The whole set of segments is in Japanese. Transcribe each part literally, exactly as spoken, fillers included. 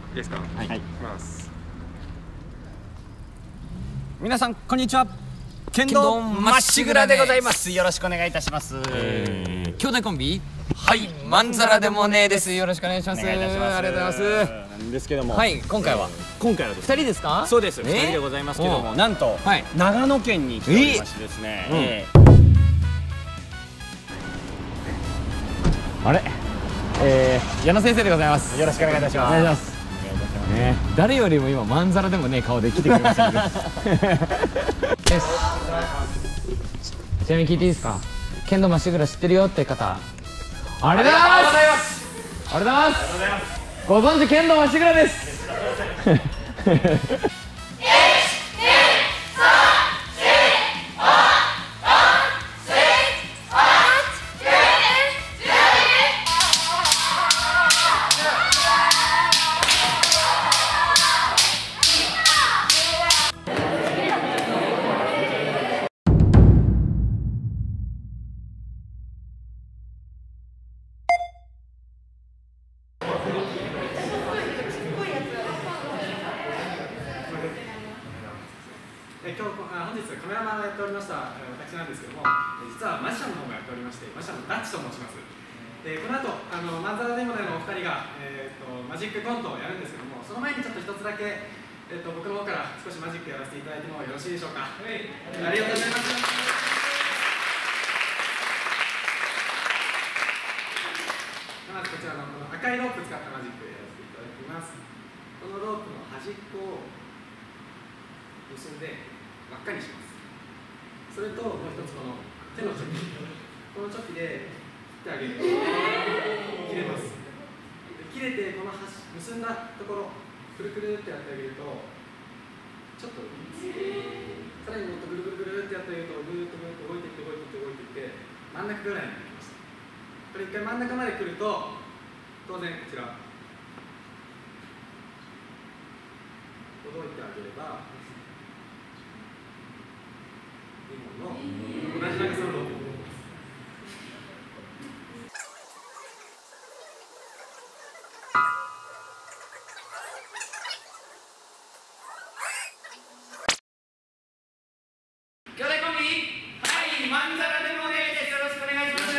いいですか。はい。いきます。 皆さんこんにちは。剣道まっしぐらでございます。よろしくお願いいたします。 兄弟コンビ、 はい、まんざらでもねえです。よろしくお願いします。 お願いいたします。ありがとうございます。なんですけども、はい、今回は今回はふたりですか？そうです。ふたりでございますけども、なんと長野県に来ておりましてですね。あれ、えー、矢野先生でございます。よろしくお願いいたします。お願いします。ね、誰よりも今まんざらでもねえ顔で来てくれましたけど。ちなみに聞いていいですか？剣道まっしぐら知ってるよって方。ありがとうございます。ありがとうございます。ご存知剣道まっしぐらです。 今日本日カメラマンをやっておりました私なんですけども、実はマジシャンの方もやっておりまして、マジシャンのダッチと申します。でこの後あのまんざらでもないのお二人が、えー、とマジックコントをやるんですけども、その前にちょっと一つだけ、えー、と僕の方から少しマジックやらせていただいてもよろしいでしょうか。ありがとうございます。まずこちらのこの赤いロープ使ったマジックをやらせていただきます。このロープの端っこを結んで輪っかにします。それともう一つこの手のチョキ、このチョキで切ってあげると切れます。切れてこの端結んだところくるくるってやってあげるとちょっといいです。さらにもっとぐるぐるぐるってやってあげるとぐーっとぐーっと動いていって動いていって動いていって真ん中ぐらいになります。これ一回真ん中まで来ると当然こちらほどいてあげれば日本の同じ長さのロープになります。 兄弟コンビ、はい、まんざらでもねえです。よろしくお願いします。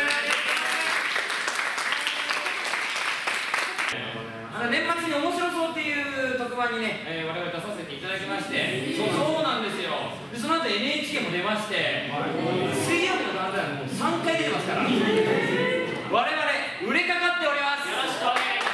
あの年末に面白そうっていう特番にね、えー、我々出させていただきまして、そうそうなんですよ。でその後 エヌエイチケー も出まして、水曜日の段階はもうさんかい出てますから、我々売れかかっております。よろしくお願いします。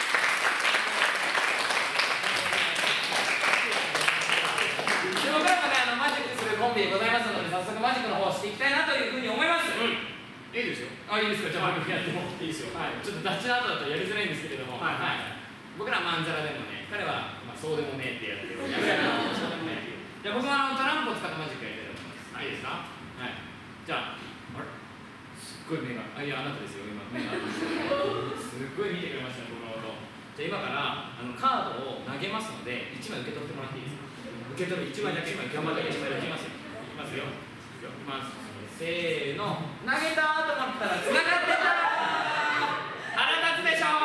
で僕らもね、あのマジックするコンビでございますので、早速マジックの方をしていきたいなというふうに思います。うん、いいですよ。あ、いいですか。じゃあ僕やってもいいですよ。はい。ちょっとダッチの後だとやりづらいんですけれども、はい、はい、僕らまんざらでもね、彼はまあそうでもねえってやってる。そうでもねえ。じゃあ僕はあのトランプを使ったマジックやりたいと思います。はい、いいですか。はい。じゃあ、あれ、すっごい目が、あ、いや、あなたですよ。今目が。すっごい見てくれましたね、僕のこと。じゃあ今からあのカードを投げますので、いちまい受け取ってもらっていいですか。受け取るいちまいだけ、いちまい頑張っていちまいだけいきますよ。いきますよ。いきます。せーの。投げたと思ったら繋がってた。腹立つでしょ。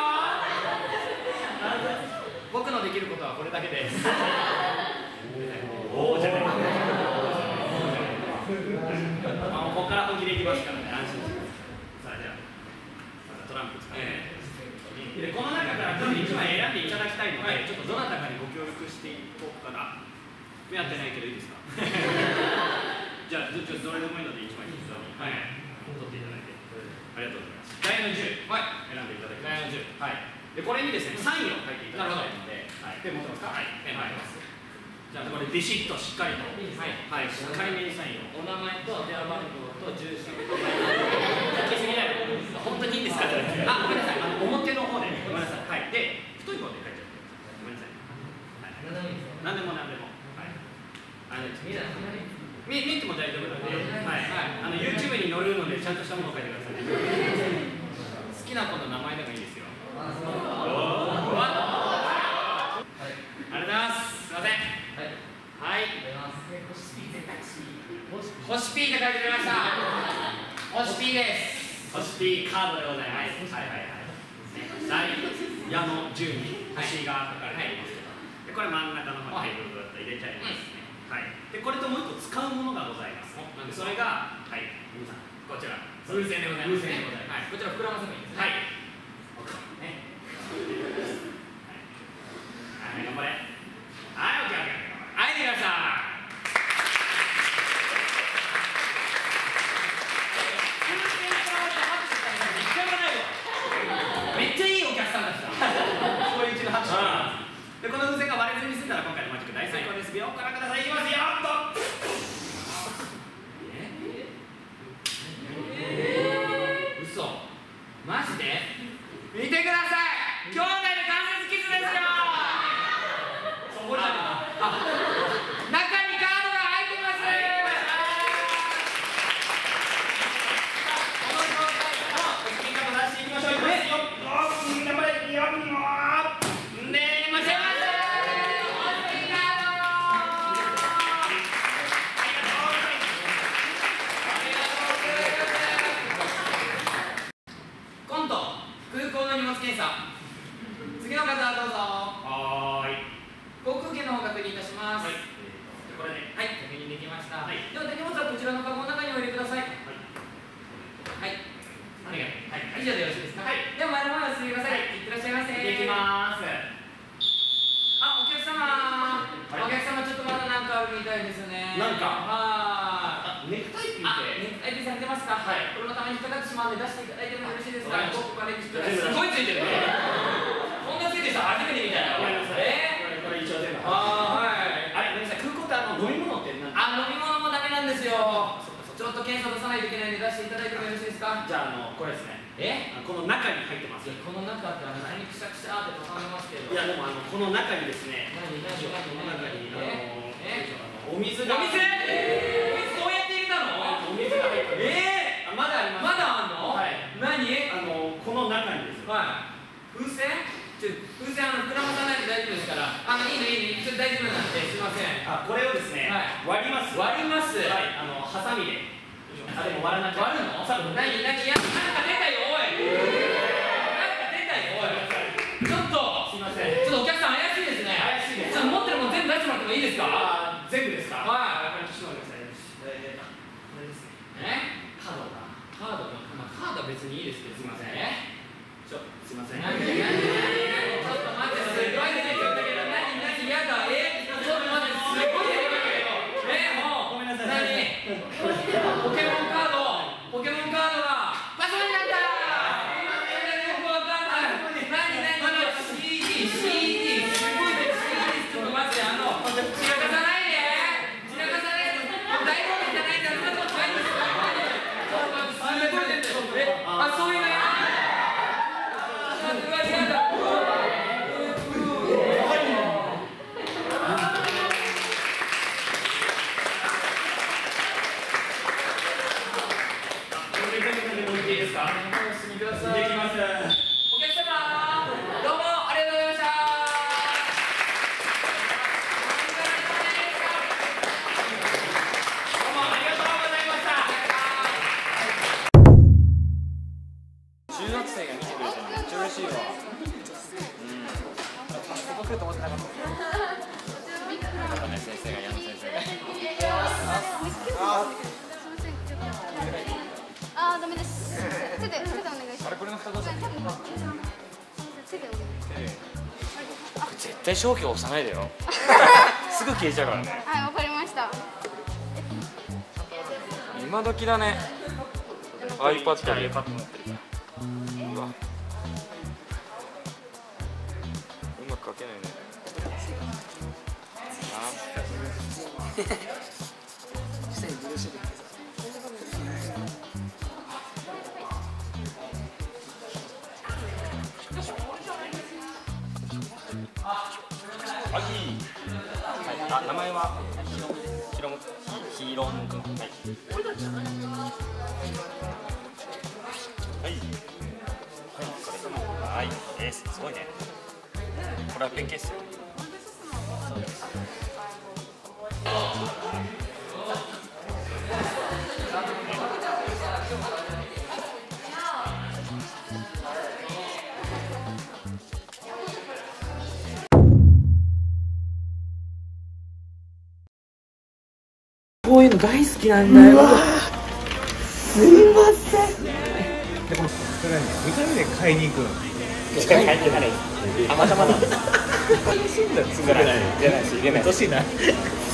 僕のできることはこれだけです。おおじゃない。あ、ここから本気でいきますからね、安心してください。さあ、じゃあ、またトランプ使って。で、この中からいちまい選んでいただきたいので、ちょっとどなたかにご協力していこうかな。目合ってないけどいいですか。じゃあ、どっちどれでもいいのでいちまいずつ、はい、取っていただいて。ありがとうございます。ダイヤのじゅう、はい、選んでいただきました。ダイヤのじゅう、はい。で、これにですね、サインを書いていただきたいので、はい、ペン持ってますか。はい、ペン持ってます。じゃあ、これビシッとしっかりと、はい、はい、しっかりめにサインを。お名前と電話番号と住所。書きすぎない。本当にいいんですか。あ、ごめんなさい。あの表の方で、ごめんなさい。はい。で、太い方で書いちゃって。ごめんなさい。はい。何でも何でも。はい。あの、見見ても大丈夫なので、はい、はい。あの YouTube に載るのでちゃんとしたものを書いてください。好きな子の名前でもいいですよ。ありがとうございます。すいません。はい。星 P で書いてくれました。星 P です。星 P カードでございます。はいはいはい。はい。 矢の銃に星が書かれていますけど、でこれ真ん中の方にブーブーっと入れちゃいますね。はい。でこれともう一個使うものがございます。でそれがはい皆さんこちら風船でございます。風船でございます。はい。こちら膨らませばいいですね。はい。ね。はい、頑張れ。はい、オッケーオッケー。はい、できました。めっちゃいいお客さんだった。そういううちの拍手。で、この風船が割れずに済んだら今回のマジック大成功です。よ、ご覧ください。いきますよ。っと。え？嘘。マジで？見てください。兄弟の関節キスですよ。そこじゃない。あ、中にカードが入ってます。この状態からスピーカー出していきましょう。いきますよ。頑張れ。よっ。ねえ、ませませ。コント空港の荷物検査。次の方どうぞ。はーい。航空券の方確認いたします。はい。これで、はい、確認できました。はい。では手荷物はこちらのカゴの中にお入れください。はい。はい。お願い。はい。以上でよろしいですか。はい。では前の前を進みください。いってらっしゃいませ。できます。あ、お客様。お客様ちょっとまだなんかあるみたいですね。なんか。はーい。ネクタイピンって。ネクタイピンされてますか。はい。これのために引っかかってしまうので出していただいてもよろしいですか。ここからすごいついてるね。こんなついてる人初めて見たよ。えー、これ一応全部。あー、はい。あれ、ごめんなさい。空港ってあの飲み物って何？あ、飲み物もダメなんですよ。ちょっと検査出さないといけないので出していただいてもよろしいですか。じゃあ、あのこれですね。え？この中に入ってます。この中ってあの何くしゃくしゃって挟んでますけど。いやでもあのこの中にですね。何何何この中にあのお水が。お水？お水どうやって入れたの？お水が入ってる。ええ？まだあります。まだあんの？はい。何？あのこの中にです。はい。風船？ちょ風船あの膨らまさないで大丈夫ですから。あのいいのいいのちょっと大丈夫なんですいません。あ、これをですね。割ります。割ります。はい。あのハサミで。あ、でも割らなきゃ。割るの？さ、何何や、なんか出たよおい。なんか出たよおい。ちょっとすいません。ちょっとお客さん怪しいですね。怪しいです。ちょっと持ってるもの全部出してもらってもいいですか？あ、全部ですか？はい。ちょっと待ってください。これですね。え？カードが。カードが。まあカードは別にいいですけど。すいません。え？ちょ、すいません。何何何？ちょっと待って、すごい出てくるんだけど、何何やだ。え？ちょっと待って、すごい出てくるけど。え？もう。ごめんなさい。何？ポケモンカード。ポケモンカードがパスワードになった。よくわかんない。何何？シーディー、シーディー、すごいね。シーディー、ちょっと待って、あの散らかさないで。散らかさないで。大丈夫じゃないんだ。そんなことないんですよ。すごいね。え、あ、そういうのや。うわ、嫌だ。 あー、ダメです。手で、手でお願いします。あれ、これの蓋どうしたの？手でお願いします。 絶対消去押さないでよ。すぐ消えちゃうからね。 はい、わかりました。 今時だね。iPad で iPad 持ってるから。うわ。うまく書けないね。あ、いい。はい、あ、名前はひろむ、ひろむくん。はい。はい。はい、これ。はい、えー、すごいね。これはペンケース。そうです。 の大好きなんだよ。すいません。 でこのそれはね見た目で買いに行くの。 しか入ってない。あまたまだ。楽しんだつもりない。じゃないし入れない。欲しいな。